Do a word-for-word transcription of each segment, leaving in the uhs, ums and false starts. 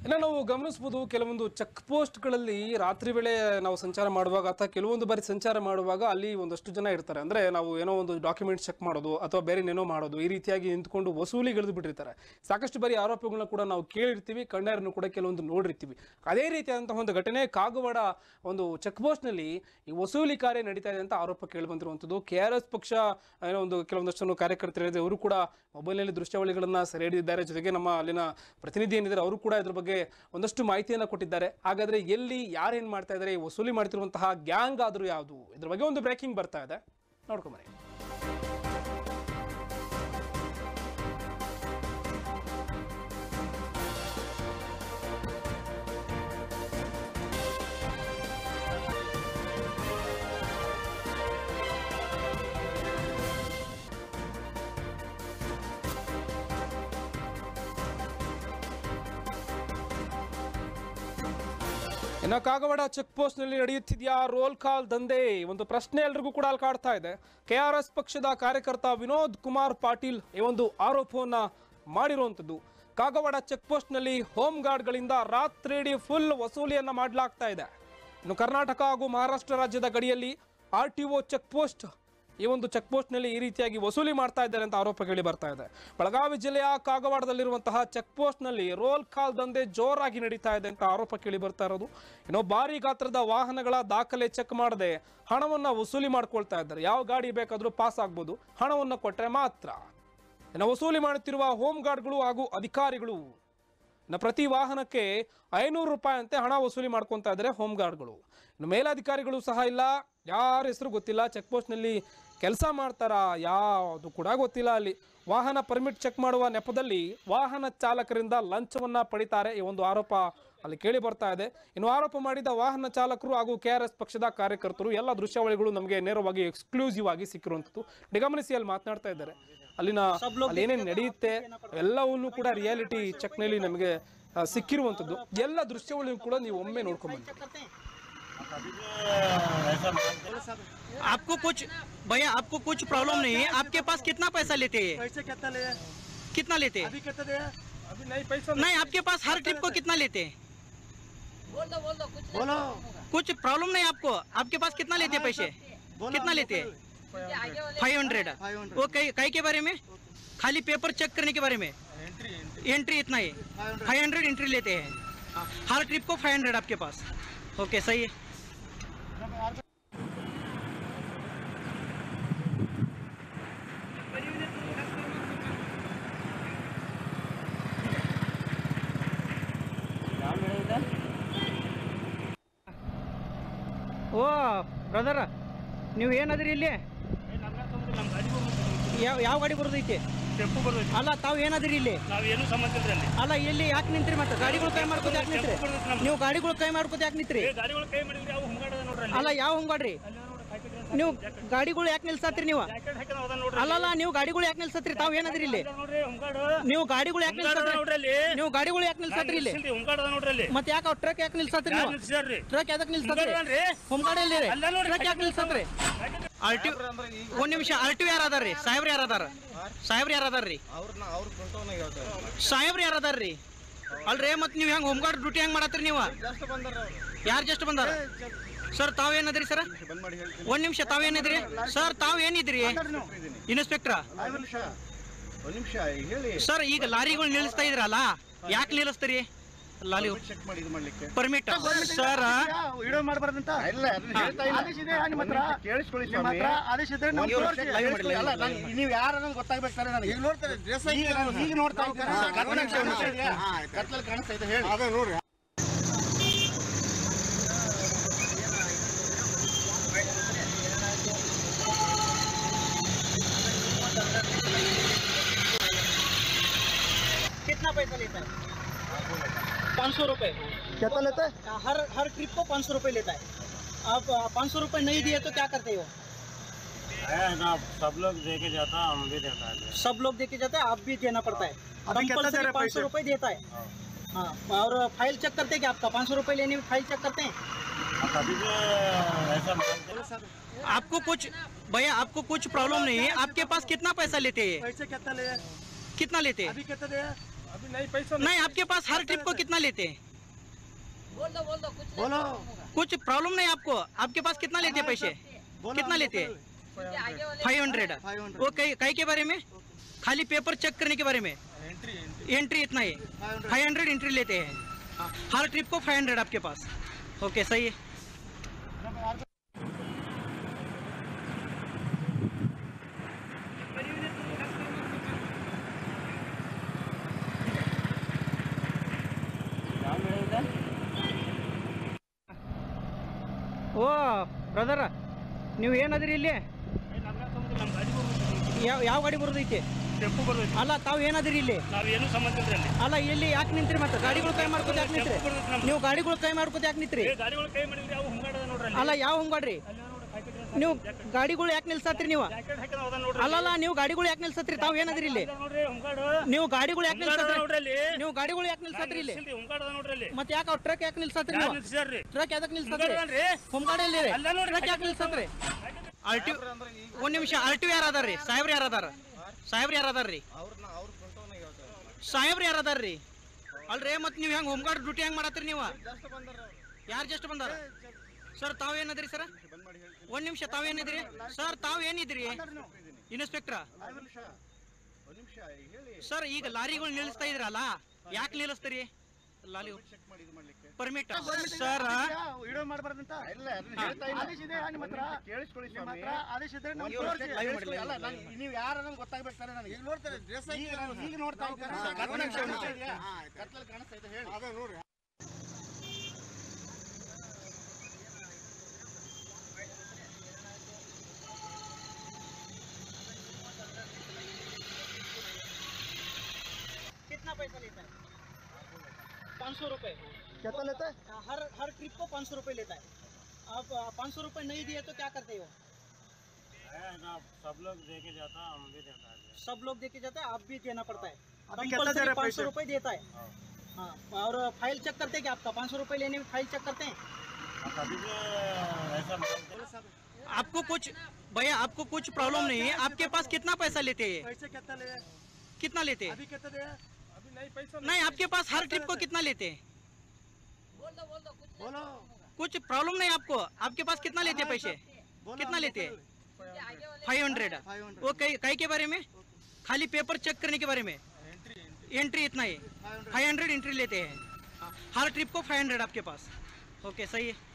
ಇನ್ನು ನಾವು ಗಮನಿಸಬಹುದು ಕೆಲವೊಂದು ಚೆಕ್ ಪೋಸ್ಟ್ಗಳಲ್ಲಿ ರಾತ್ರಿ ವೇಳೆ ನಾವು ಸಂಚಾರ ಮಾಡುವಾಗ ಅಥವಾ ಕೆಲವೊಂದು ಬಾರಿ ಸಂಚಾರ ಮಾಡುವಾಗ ಅಲ್ಲಿ ಒಂದಷ್ಟು ಜನ ಇರ್ತಾರೆ. ಅಂದರೆ ನಾವು ಏನೋ ಒಂದು ಡಾಕ್ಯುಮೆಂಟ್ಸ್ ಚೆಕ್ ಮಾಡೋದು ಅಥವಾ ಬೇರೆ ಏನೋ ಮಾಡೋದು ಈ ರೀತಿಯಾಗಿ ನಿಂತ್ಕೊಂಡು ವಸೂಲಿ ಗಿಳಿದು ಬಿಟ್ಟಿರ್ತಾರೆ. ಸಾಕಷ್ಟು ಬಾರಿ ಆರೋಪಗಳನ್ನ ಕೂಡ ನಾವು ಕೇಳಿರ್ತೀವಿ, ಕಣ್ಣಾರನ್ನು ಕೂಡ ಕೆಲವೊಂದು ನೋಡಿರ್ತೀವಿ. ಅದೇ ರೀತಿಯಾದಂತಹ ಒಂದು ಘಟನೆ ಕಾಗವಾಡ ಒಂದು ಚೆಕ್ ಪೋಸ್ಟ್ನಲ್ಲಿ ಈ ವಸೂಲಿ ಕಾರ್ಯ ನಡೀತಾ ಇದೆ ಅಂತ ಆರೋಪ ಕೇಳಿ ಬಂದಿರುವಂಥದ್ದು. ಕೆ ಆರ್ ಎಸ್ ಪಕ್ಷ ಏನೋ ಒಂದು ಕೆಲವೊಂದಷ್ಟು ಕಾರ್ಯಕರ್ತರಿದೆ, ಅವರು ಕೂಡ ಮೊಬೈಲ್ನಲ್ಲಿ ದೃಶ್ಯಾವಳಿಗಳನ್ನು ಸೆರೆ ಹಿಡಿದಿದ್ದಾರೆ. ಜೊತೆಗೆ ನಮ್ಮ ಅಲ್ಲಿನ ಪ್ರತಿನಿಧಿ ಏನಿದ್ದಾರೆ ಅವರು ಕೂಡ ಇದ್ರ ಬಗ್ಗೆ ಒಂದಷ್ಟು ಮಾಹಿತಿಯನ್ನು ಕೊಟ್ಟಿದ್ದಾರೆ. ಹಾಗಾದ್ರೆ ಎಲ್ಲಿ ಯಾರೇನ್ ಮಾಡ್ತಾ ಇದ್ದಾರೆ, ವಸೂಲಿ ಮಾಡ್ತಿರುವಂತಹ ಗ್ಯಾಂಗ್ ಆದ್ರೂ ಯಾವುದು, ಇದ್ರ ಬಗ್ಗೆ ಒಂದು ಬ್ರೇಕಿಂಗ್ ಬರ್ತಾ ಇದೆ, ನೋಡ್ಕೊಂಬನ್ನಿ. ಇನ್ನು ಕಾಗವಾಡ ಚೆಕ್ ಪೋಸ್ಟ್ ನಲ್ಲಿ ನಡೆಯುತ್ತಿದೆಯಾ ರೋಲ್ ಕಾಲ್ ದಂಧೆ, ಒಂದು ಪ್ರಶ್ನೆ ಎಲ್ರಿಗೂ ಕೂಡ ಅಲ್ಲಿ ಕಾಡ್ತಾ ಇದೆ. ಕೆ ಆರ್ ಎಸ್ ಪಕ್ಷದ ಕಾರ್ಯಕರ್ತ ವಿನೋದ್ ಕುಮಾರ್ ಪಾಟೀಲ್ ಈ ಒಂದು ಆರೋಪವನ್ನ ಮಾಡಿರುವಂಥದ್ದು. ಕಾಗವಾಡ ಚೆಕ್ ಪೋಸ್ಟ್ ನಲ್ಲಿ ಹೋಮ್ ಗಾರ್ಡ್ ಗಳಿಂದ ರಾತ್ರಿ ಫುಲ್ ವಸೂಲಿಯನ್ನ ಮಾಡಲಾಗ್ತಾ ಇದೆ. ಇನ್ನು ಕರ್ನಾಟಕ ಹಾಗೂ ಮಹಾರಾಷ್ಟ್ರ ರಾಜ್ಯದ ಗಡಿಯಲ್ಲಿ R T O check post ಈ ಒಂದು ಚೆಕ್ ಪೋಸ್ಟ್ ನಲ್ಲಿ ಈ ರೀತಿಯಾಗಿ ವಸೂಲಿ ಮಾಡ್ತಾ ಇದ್ದಾರೆ ಅಂತ ಆರೋಪ ಕೇಳಿ ಬರ್ತಾ ಇದೆ. ಬೆಳಗಾವಿ ಜಿಲ್ಲೆಯ ಕಾಗವಾಡದಲ್ಲಿರುವಂತಹ ಚೆಕ್ ಪೋಸ್ಟ್ ನಲ್ಲಿ ರೋಲ್ ಕಾಲ್ ದಂಧೆ ಜೋರಾಗಿ ನಡೀತಾ ಇದೆ ಅಂತ ಆರೋಪ ಕೇಳಿ ಬರ್ತಾ ಇರೋದು. ಇನ್ನು ಭಾರಿ ಗಾತ್ರದ ವಾಹನಗಳ ದಾಖಲೆ ಚೆಕ್ ಮಾಡದೆ ಹಣವನ್ನ ವಸೂಲಿ ಮಾಡ್ಕೊಳ್ತಾ ಇದ್ದಾರೆ. ಯಾವ ಗಾಡಿ ಬೇಕಾದ್ರೂ ಪಾಸ್ ಆಗ್ಬೋದು, ಹಣವನ್ನ ಕೊಟ್ಟರೆ ಮಾತ್ರ. ಇನ್ನು ವಸೂಲಿ ಮಾಡುತ್ತಿರುವ ಹೋಮ್ ಗಾರ್ಡ್ಗಳು ಹಾಗೂ ಅಧಿಕಾರಿಗಳು ಇನ್ನು ಪ್ರತಿ ವಾಹನಕ್ಕೆ ಐನೂರು ರೂಪಾಯಿ ಅಂತೆ ಹಣ ವಸೂಲಿ ಮಾಡ್ಕೊತಾ ಇದ್ದಾರೆ ಹೋಮ್ ಗಾರ್ಡ್ಗಳು. ಇನ್ನು ಮೇಲಾಧಿಕಾರಿಗಳು ಸಹ ಇಲ್ಲ, ಯಾರ ಹೆಸರು ಗೊತ್ತಿಲ್ಲ, ಚೆಕ್ ಪೋಸ್ಟ್ನಲ್ಲಿ ಕೆಲಸ ಮಾಡ್ತಾರಾ ಯಾವುದು ಕೂಡ ಗೊತ್ತಿಲ್ಲ. ಅಲ್ಲಿ ವಾಹನ ಪರ್ಮಿಟ್ ಚೆಕ್ ಮಾಡುವ ನೆಪದಲ್ಲಿ ವಾಹನ ಚಾಲಕರಿಂದ ಲಂಚವನ್ನ ಪಡಿತಾರೆ, ಈ ಒಂದು ಆರೋಪ ಅಲ್ಲಿ ಕೇಳಿ ಬರ್ತಾ ಇದೆ. ಇನ್ನು ಆರೋಪ ಮಾಡಿದ ವಾಹನ ಚಾಲಕರು ಹಾಗೂ ಕೆ ಆರ್ ಎಸ್ ಪಕ್ಷದ ಕಾರ್ಯಕರ್ತರು ಎಲ್ಲ ದೃಶ್ಯಾವಳಿಗಳು ನಮಗೆ ನೇರವಾಗಿ ಎಕ್ಸ್ಕ್ಲೂಸಿವ್ ಆಗಿ ಸಿಕ್ಕಿರುವಂಥದ್ದು. ಗಮನಿಸಿ, ಅಲ್ಲಿ ಮಾತನಾಡ್ತಾ ಇದ್ದಾರೆ, ಅಲ್ಲಿನ ಅಲ್ಲಿ ಏನೇನು ನಡೆಯುತ್ತೆ ಎಲ್ಲವನ್ನೂ ಕೂಡ ರಿಯಾಲಿಟಿ ಚೆಕ್ನಲ್ಲಿ ನಮಗೆ ಸಿಕ್ಕಿರುವಂಥದ್ದು. ಎಲ್ಲ ದೃಶ್ಯಾವಳಿಯೂ ಕೂಡ ನೀವು ಒಮ್ಮೆ ನೋಡ್ಕೊಂಡ್ಬನ್ನಿ. आपको कुछ भैया आपको कुछ प्रॉब्लम नहीं है? आपके पास कितना पैसा लेते हैं? पैसे कितना ले? कितना लेते हैं? अभी कितना दे? अभी नहीं पैसा नहीं, आपके पास हर ट्रिप को कितना लेते हैं? बोल दो बोल दो कुछ बोलो। कुछ प्रॉब्लम नहीं आपको? आपके पास कितना लेते हैं पैसे? कितना लेते हैं? Five hundred. वो कई कई के बारे में? खाली पेपर चेक करने के बारे में? एंट्री इतना ही फाइव हंड्रेड एंट्री लेते हैं। हर ट्रिप को फाइव हंड्रेड आपके पास? ओके, सही है। ಓ ಬ್ರದರ್, ನೀವು ಏನದ್ರಿ ಇಲ್ಲಿ? ಯಾವ ಯಾವ ಗಾಡಿ ಬರೋದೈತಿ? ಟೆಂಪು ಬರ್ತೈತಿ. ಅಲ್ಲ, ತಾವು ಏನದ್ರಿ ಇಲ್ಲಿ? ನಾವು ಏನು ಸಂಬಂಧ ಇಲ್ರಿ ಅಲ್ಲಿ. ಅಲ್ಲ, ಇಲ್ಲಿ ಯಾಕೆ ನಿಂತ್ರಿ? ಮತ್ತೆ ಗಾಡಿಗಳು ಕೈ ಮಾಡ್ಕೋತ ಯಾಕೆ ನಿಂತ್ರಿ? ನೀವು ಗಾಡಿಗಳು ಕೈ ಮಾಡ್ಕೋತ ಯಾಕೆ ನಿಂತ್ರಿ? ಗಾಡಿಗಳು ಕೈ ಮಾಡಿದ್ರಿ, ಯಾವ ಹುಂಗಾಡ ನೋಡ್ರಿ. ಅಲ್ಲ, ಯಾವ ಹಂಗಾಡ್ರಿ? ನೀವು ಗಾಡಿಗಳು ಯಾಕೆ ನಿಲ್ಸತ್ರಿ ನೀವು? ಅಲ್ಲಲ್ಲ, ನೀವು ಗಾಡಿಗಳು ಯಾಕೆ ನಿಲ್ಸತ್ರಿ? ತಾವ್ ಏನದ್ರಿ ಇಲ್ಲಿ? ನೀವು ಗಾಡಿಗಳು ಯಾಕೆ ನಿಲ್ಸತ್ರಿ? ನೀವು ಗಾಡಿಗಳು ಯಾಕೆ ನಿಲ್ಸತ್ರಿ ಇಲ್ಲಿ? ಮತ್ತೆ ಯಾಕೆ ಟ್ರಕ್ ಯಾಕೆ ನಿಲ್ಸತ್ರಿ ನೀವು? ಟ್ರಕ್ ಯಾಕೆ ನಿಲ್ಸತ್ರಿ? ಹೋಮ್ಗಾಡಲ್ಲಿ ಟ್ರಕ್ ಯಾಕೆ ನಿಲ್ಸತ್ರಿ? ಆರ್ಟಿ ಒಂದ್ ನಿಮಿಷ, ಆರ್ಟಿ ಯಾರು ಅದಾರ್ರಿ? ಸಾಹೇಬ್ರು ಯಾರು ಅದಾರ? ಸಾಹೇಬ್ರು ಯಾರು ಅದಾರ್ರಿ? ಸಾಹೇಬ್ರು ಯಾರು ಅದಾರ್ರಿ? ಅಲ್ರಿ, ಮತ್ ನೀವ್ ಹೆಂಗ್ ಹೋಮ್ಗಾರ್ಡ್ ಡ್ಯೂಟಿ ಹೆಂಗ್ ಮಾಡತ್ರಿ ನೀವು? ಯಾರು ಜಸ್ಟ್ ಬಂದಾರ? ಸರ್, ತಾವೇನದ್ರಿ ಸರ್? ಒಂದ್ ನಿಮಿಷ, ತಾವೇನಿದ್ರಿ ಸರ್? ತಾವ್ ಏನಿದ್ರಿ? ಇನ್ಸ್ಪೆಕ್ಟ್ರ ಸರ್. ಈಗ ಲಾರಿಗಳು ನಿಲ್ಲಿಸ್ತಾ ಇದ್ರಲ್ಲ, ಯಾಕೆ ನಿಲ್ಲಿಸ್ತೀರಿ ಲಾರಿ? ಪರ್ಮಿಟ್ ಸರ್ ಮಾಡಬಾರ್ದಂತ ನೀವು ಯಾರು ಗೊತ್ತಾಗ್ಬೇಕು ಸರ್. ನನಗೆ ಈಗ ನೋಡ್ತಾರೆ ಡ್ರೆಸ್ ಈಗ ನೋಡ್ತಾ ಕತ್ಲಲ್ಲಿ ಕಾಣಿಸ್ತಾ ಇದೆ ಹೇಳಿ. ಅದೇ ನೋಡ್ರಿ. कितना पैसा लेता है? पाँच सौ रुपये। कितना लेता है? हर हर ट्रिप को पाँच सौ रुपये लेता है। आप पाँच सौ रुपये नहीं दिए तो क्या करते हो? ना, सब लोग देके जाता है, हम भी देता है। सब लोग देके जाते हैं, आप भी देना पड़ता है। कंपल्सरी पाँच सौ रुपये देता है। हाँ, और फाइल चेक करते हैं क्या आपका? पाँच सौ रुपये लेने में फाइल चेक करते हैं? अभी जो ऐसा आपको कुछ भैया आपको कुछ प्रॉब्लम नहीं है? आपके पास कितना पैसा लेते हैं? पैसे कितना ले? कितना लेते हैं? अभी कितना दे? अभी नहीं पैसा नहीं, आपके पास हर ट्रिप को कितना लेते हैं? बोलो कुछ प्रॉब्लम नहीं आपको? आपके पास कितना लेते हैं पैसे? कितना लेते हैं? Five hundred. वो कई कई के बारे में? खाली पेपर चेक करने के बारे में? एंट्री इतना ही फाइव हंड्रेड एंट्री लेते हैं। हाँ, हर ट्रिप को फाइव हंड्रेड आपके पास। ओके, सही है। ಓ ಬ್ರದರ, ನೀವು ಏನದ್ರಿ ಇಲ್ಲಿ? ಯಾವ ಯಾವ ಗಾಡಿ ಬರೋದೈತಿ? ಟೆಂಪು ಬರ್ತೈತಿ. ಅಲ್ಲ, ತಾವು ಏನದ್ರಿ ಇಲ್ಲಿ? ನಾವೇನು ಸಂಬಂಧ ಇಲ್ರಿ ಅಲ್ಲಿ. ಅಲ್ಲ, ಇಲ್ಲಿ ಯಾಕೆ ನಿಂತ್ರಿ? ಮತ್ತೆ ಗಾಡಿಗಳು ಕೈ ಮಾಡ್ಕೋತ ಯಾಕೆ ನಿಂತ್ರಿ? ನೀವು ಗಾಡಿಗಳು ಕೈ ಮಾಡ್ಕೋತ ಯಾಕೆ ನಿಂತ್ರಿ? ಏ, ಗಾಡಿಗಳು ಕೈ ಮಾಡಿದ್ರಿ ಅವು ಹುಂಗಾಡದ ನೋಡ್ರಿ ಅಲ್ಲಿ. ಅಲ್ಲ, ಯಾವ ಹಂಗಾಡ್ರಿ? ಅಲ್ಲಿ ನೋಡ್ರಿ ಕಾಯ್ಪೆ ಡ್ರೆಸ್ ನೀವು ಗಾಡಿಗಳು ಯಾಕೆ ನಿಲ್ಸತ್ರಿ ನೀವು? ಜಾಕೆಟ್ ಹಾಕಿದ ಅದ ನೋಡ್ರಿ. ಅಲ್ಲಲ್ಲ, ನೀವು ಗಾಡಿಗಳು ಯಾಕೆ ನಿಲ್ಸತ್ರಿ? ತಾವು ಏನದ್ರಿ ಇಲ್ಲಿ? ಅಲ್ಲಿ ನೋಡ್ರಿ ಹುಂಗಾಡು. ನೀವು ಗಾಡಿಗಳು ಯಾಕೆ ಹುಂಗಾಡದ ನಿಲ್ಸತ್ರಿ? ನೋಡ್ರಿ ಅಲ್ಲಿ. ನೀವು ಗಾಡಿಗಳು ಯಾಕೆ ನಿಲ್ಸತ್ರಿ ಇಲ್ಲಿ? ನಿಲ್ಸಿಲ್ರಿ, ಹುಂಗಾಡದ ನೋಡ್ರಿ ಅಲ್ಲಿ. ಮತ್ತೆ ಯಾಕೆ ಟ್ರಕ್ ಯಾಕೆ ನಿಲ್ಸತ್ರಿ ಯಾರ್ ನೀವು? ನಿಲ್ಸ್ಯಾರ್ರಿ? ಟ್ರಕ್ ಯಾಕೆ ನಿಲ್ಸತ್ರಿ? ಹುಂಗಾಡದನ್ರಿ. ಹೊಂಗಾಡಲ್ಲಿ ಅಲ್ಲ ನೋಡ್ರಿ, ಟ್ರಕ್ ಯಾಕೆ ನಿಲ್ಸತ್ರಿ? ಆರ್ ಟಿ ಒಂದ್ ನಿಮಿಷ, ಆರ್ ಟಿ ಯಾರು ಅದಾರ್ರಿ? ಸಾಹೇಬ್ರು ಯಾರು ಅದಾರ? ಸಾಹೇಬ್ರು ಯಾರು ಅದಾರ್ರಿ? ಸಾಹೇಬ್ರು ಯಾರು ಅದಾರ್ರಿ? ಅಲ್ರಿ, ಮತ್ತೆ ನೀವು ಹೆಂಗ್ ಹೋಮ್ ಗಾರ್ಡ್ ಡ್ಯೂಟಿ ಹೆಂಗ್ ಮಾಡತ್ತೀರಿ ನೀವು? ಯಾರು ಜಸ್ಟ್ ಬಂದಾರ? ಸರ್, ತಾವ್ ಏನದ್ರಿ ಸರ್? ಒಂದ್ ನಿಮಿಷ, ತಾವ್ ಏನಿದ್ರಿ ಸರ್? ತಾವ್ ಏನಿದ್ರಿ ಇನ್ಸ್ಪೆಕ್ಟ್ರ? ಸರ್, ಈಗ ಲಾರಿಗಳು ನಿಲ್ಲಿಸ್ತಾ ಇದ್ರಲ್ಲ, ಯಾಕೆ ನಿಲ್ಲಿಸ್ತೀರಿ ಲಾರಿ? ಪರ್ಮಿಟ್ ಸರ್, ವಿಡಿಯೋ ಮಾಡಬಾರ್ದಂತ ಆದೇಶ ಇದೆ ನಿಮ್ಮ ಹತ್ರ. ಕೇಳಿಸ್ಕೊಳ್ಳಿ ಸ್ವಾಮಿ, ಆದೇಶ ಇದ್ರೆ ನಮ್ಗೆ ತೋರಿಸಿ. ಅಲ್ಲ, ನಾನು ನೀವು ಯಾರು ಅನ್ನೋದು ಗೊತ್ತಾಗಬೇಕು ತಾನೆ ನನಗೆ. ಈಗ ನೋಡ್ತಾರೆ ಡ್ರೆಸ್ ಈಗ ನೋಡ್ತಾ ಇದ್ದಾರೆ. ಕತ್ತಲಲ್ಲಿ ಕಾಣಿಸ್ತಾ ಇದೆ, ಹೇಳಿ. ಅದೇ ನೋಡಿ. कितना पैसा लेता है? पाँच सौ रुपए। कितना लेता है? हर हर ट्रिप को पाँच सौ रुपए लेता है। आप पाँच सौ रुपए नहीं दिए तो क्या करते हो? है ना, सब लोग देके जाता, हम भी देता है. सब लोग देके जाते हैं, आप भी देना पड़ता है। अभी कितना दे रहे हैं पाँच पैसे? सौ रुपए देता है। हाँ, और फाइल चेक करते हैं क्या आपका? पाँच सौ रुपए लेने में फाइल चेक करते हैं? कभी भी ऐसा बोलते. आपको कुछ भैया, आपको कुछ प्रॉब्लम नहीं है? आपके पास कितना पैसा लेते हैं? पैसे कितना ले? कितना लेते हैं? अभी कितना दे? अभी नहीं पैसा नहीं, आपके पास हर ट्रिप को कितना लेते हैं? बोलो कुछ प्रॉब्लम नहीं आपको? आपके पास कितना लेते हैं पैसे? कितना लेते हैं? Five hundred. वो कई कई के बारे में? खाली पेपर चेक करने के बारे में? एंट्री इतना ही फाइव हंड्रेड एंट्री लेते हैं। हाँ, हर ट्रिप को फाइव हंड्रेड आपके पास। ओके, सही है।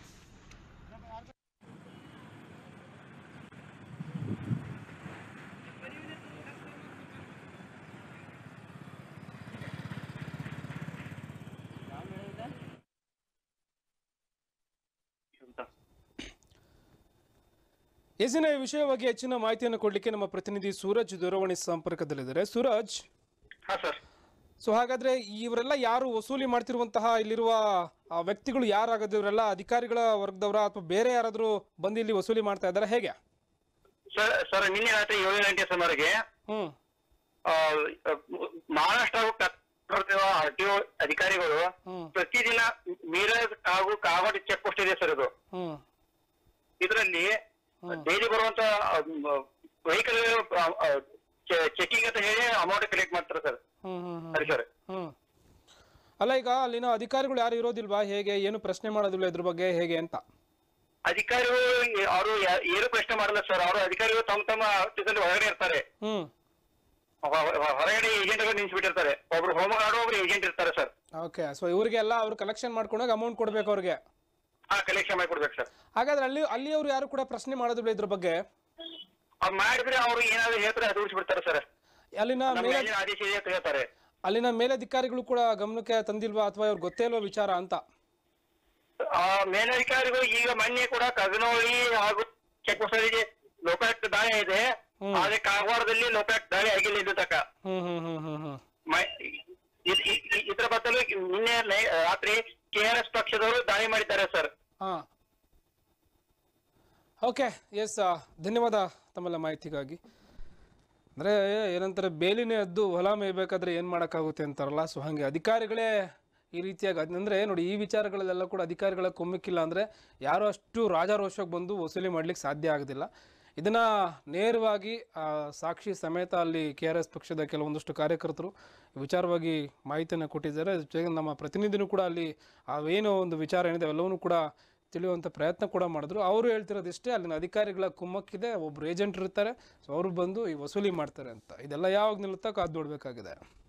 ಎಸಿನ ಈ ವಿಷಯ ಬಗ್ಗೆ ಹೆಚ್ಚಿನ ಮಾಹಿತಿಯನ್ನು ಕೊಡಲಿಕ್ಕೆ ನಮ್ಮ ಪ್ರತಿನಿಧಿ ಸೂರಜ್ ದೂರವಾಣಿ ಸಂಪರ್ಕದಲ್ಲಿದ್ದಾರೆ. ಸೂರಜ್, ಹಾ ಸರ್. ಸೊ ಹಾಗಾದ್ರೆ ಇವರೆಲ್ಲ ಯಾರು ವಸೂಲಿ ಮಾಡ್ತಿರುವಂತಹ ಇಲ್ಲಿರುವ ಆ ವ್ಯಕ್ತಿಗಳು ಯಾರಾಗದು? ಇವರೆಲ್ಲ ಅಧಿಕಾರಿಗಳ ವರ್ಗದವರ ಅಥವಾ ಬೇರೆ ಯಾರಾದ್ರೂ ಬಂದು ಇಲ್ಲಿ ವಸೂಲಿ ಮಾಡ್ತಾ ಇದ್ದಾರೆ, ಹೇಗೆ? ಸರ್ ಸರ್ ನಿನ್ನೆ ರಾತ್ರಿ ಏಳು ಗಂಟೆ ಸುಮಾರಿಗೆ ಹ್ಮ್ ಮಹಾರಾಷ್ಟ್ರ ಆರ್ ಟಿ ಒ ಅಧಿಕಾರಿಗಳು ಪ್ರತಿದಿನ ಮೀರಜ್ ಹಾಗೂ ಕಾಗವಾಡ ಚೆಕ್ ಪೋಸ್ಟ್ ಇದೆ ಸರ್. ಇದು ಹ್ಮ್ ಇದರಲ್ಲಿ ಡೈಲಿ ಬರುವಂತ ವೆಹಿಕಲ್ ಚೆಕಿಂಗ್ ಅಂತ ಹೇಳಿ ಅಮೌಂಟ್ ಕಲೆಕ್ಟ್ ಮಾಡ್ತಾರೆ ಸರ್. ಹ್ಮ್ ಹ್ಮ್ ಸರಿ ಸರ್. ಹ್ಮ್ ಅಲ್ಲ, ಈಗ ಅಲ್ಲಿನ ಅಧಿಕಾರಿಗಳು ಯಾರು ಇರೋದಿಲ್ವಾ? ಹೇಗೆ, ಏನು ಪ್ರಶ್ನೆ ಮಾಡೋದಿಲ್ಲ ಇದ್ರ ಬಗ್ಗೆ, ಹೇಗೆ ಅಂತ? ಅಧಿಕಾರಿಗಳು ಅವರು ಏನು ಪ್ರಶ್ನೆ ಮಾಡಲ್ಲ ಸರ್. ಅವರು ಅಧಿಕಾರಿಗಳು ತಮ್ಮ ತಮ್ಮ ಆಫೀಸಲ್ಲಿ ಹೊರಗಡೆ ಇರ್ತಾರೆ. ಹ್ಮ್ ಹೊರಗಡೆ ಏಜೆಂಟ್ಗಳು ನಿಲ್ಸ್ಬಿಟ್ಟಿರ್ತಾರೆ. ಒಬ್ರು ಹೋಮ್ ಗಾರ್ಡ್, ಒಬ್ರು ಏಜೆಂಟ್ ಇರ್ತಾರೆ ಸರ್. ಓಕೆ, ಸೊ ಇವರಿಗೆಲ್ಲ ಅವ್ರು ಕಲೆಕ್ಷನ್ ಮಾಡ್ಕೊಂಡಾಗ ಅಮೌಂಟ್ ಕೊಡ್ಬೇಕು ಅವ್ರಿಗೆ? ಹಾ, ಕಲೆಕ್ಷನ್ ಮಾಡಿ ಕೊಡ್ಬೇಕು ಸರ್. ಹಾಗಾದ್ರೆ ಅಲ್ಲಿ ಅಲ್ಲಿ ಅವ್ರು ಯಾರು ಕೂಡ ಪ್ರಶ್ನೆ ಮಾಡೋದಿಲ್ಲ ಇದ್ರ ಬಗ್ಗೆ? ಅವ್ರು ಮಾಡಿದ್ರೆ ಅವ್ರು ಏನಾದ್ರು ಹೇಳ್ತಾರೆ ಅದು ಉಳಿಸ್ಬಿಡ್ತಾರೆ ಸರ್. ಅಲ್ಲಿನ ಮೇಲೆ ಆದೇಶ ಇದೆ ಅಂತ ಹೇಳ್ತಾರೆ. ಅಲ್ಲಿನ ಮೇಲಧಿಕಾರಿಗಳು ಕೂಡ ಗಮನಕ್ಕೆ ತಂದಿಲ್ವಾ ಅಥವಾ ಅವ್ರಿಗೆ ಗೊತ್ತೇ ಇಲ್ವಾ ವಿಚಾರ ಅಂತ? ಆ ಮೇಲಧಿಕಾರಿಗಳು ಈಗ ಮೊನ್ನೆ ಕೂಡ ಕಗನೋಳಿ ಹಾಗೂ ಚೆಕ್ ಪೋಸ್ಟ್ ಲೋಕಾಯುಕ್ತ ದಾಳಿ ಇದೆ. ಆದ್ರೆ ಕಾಗವಾಡದಲ್ಲಿ ಲೋಕಾಯುಕ್ತ ದಾಳಿ ಆಗಿಲ್ಲ ಇದು ತಕ. ಹ್ಮ್ ಹ್ಮ್ ಹ್ಮ್ ಹ್ಮ್ ಹ್ಮ್ ಇದ್ರ ಬದಲು ನಿನ್ನೆ ರಾತ್ರಿ ಕೆ ಆರ್ ಎಸ್ ಪಕ್ಷದವರು ದಾಳಿ ಮಾಡಿದ್ದಾರೆ ಸರ್. ಹಾ, ಓಕೆ, ಎಸ್, ಧನ್ಯವಾದ ತಮ್ಮೆಲ್ಲ ಮಾಹಿತಿಗಾಗಿ. ಅಂದರೆ ಏನಂತಾರೆ, ಬೇಲಿನೇ ಎದ್ದು ಹೊಲ ಮೇಯ್ಬೇಕಾದ್ರೆ ಏನು ಮಾಡೋಕ್ಕಾಗುತ್ತೆ ಅಂತಾರಲ್ಲ, ಸೊ ಹಾಗೆ ಅಧಿಕಾರಿಗಳೇ ಈ ರೀತಿಯಾಗಿ ಅಂದರೆ ನೋಡಿ, ಈ ವಿಚಾರಗಳಲ್ಲೆಲ್ಲ ಕೂಡ ಅಧಿಕಾರಿಗಳ ಕುಮ್ಮಕ್ಕಿಲ್ಲ ಅಂದರೆ ಯಾರು ಅಷ್ಟು ರಾಜಾರೋಷಕ್ಕೆ ಬಂದು ವಸೂಲಿ ಮಾಡ್ಲಿಕ್ಕೆ ಸಾಧ್ಯ ಆಗೋದಿಲ್ಲ. ಇದನ್ನ ನೇರವಾಗಿ ಆ, ಸಾಕ್ಷಿ ಸಮೇತ ಅಲ್ಲಿ ಕೆ ಆರ್ ಎಸ್ ಪಕ್ಷದ ಕೆಲವೊಂದಷ್ಟು ಕಾರ್ಯಕರ್ತರು ವಿಚಾರವಾಗಿ ಮಾಹಿತಿಯನ್ನು ಕೊಟ್ಟಿದ್ದಾರೆ. ಜೊತೆಗೆ ನಮ್ಮ ಪ್ರತಿನಿಧಿನೂ ಕೂಡ ಅಲ್ಲಿ ಅವೇನೋ ಒಂದು ವಿಚಾರ ಏನಿದೆ ಅವೆಲ್ಲವನ್ನೂ ಕೂಡ ತಿಳಿಯುವಂಥ ಪ್ರಯತ್ನ ಕೂಡ ಮಾಡಿದ್ರು. ಅವರು ಹೇಳ್ತಿರೋದಿಷ್ಟೇ, ಅಲ್ಲಿನ ಅಧಿಕಾರಿಗಳ ಕುಮ್ಮಕ್ಕಿದೆ, ಒಬ್ರು ಏಜೆಂಟ್ ಇರ್ತಾರೆ, ಸೊ ಅವರು ಬಂದು ಈ ವಸೂಲಿ ಮಾಡ್ತಾರೆ ಅಂತ. ಇದೆಲ್ಲ ಯಾವಾಗ ನಿಲ್ಲುತ್ತಾ ಕಾದು ನೋಡಬೇಕಾಗಿದೆ.